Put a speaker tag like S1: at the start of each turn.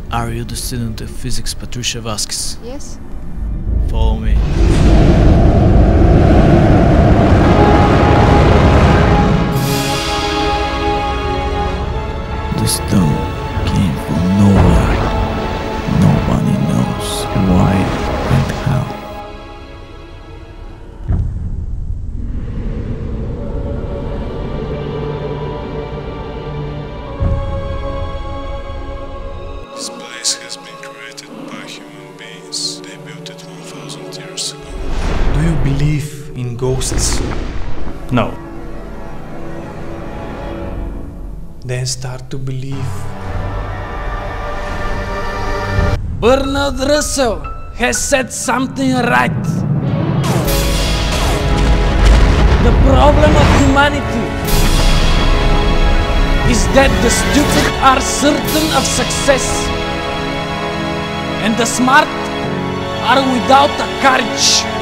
S1: Are you the student of physics Patricia Vasquez?
S2: Yes.
S1: Follow me. The stone came from nowhere. Nobody knows why and how.
S3: This place has been created by human beings. They built it 1,000 years ago.
S4: Do you believe in ghosts?
S1: No.
S4: Then start to believe.
S5: Bernard Russell has said something right. The problem of humanity is that the stupid are certain of success and the smart are without a courage.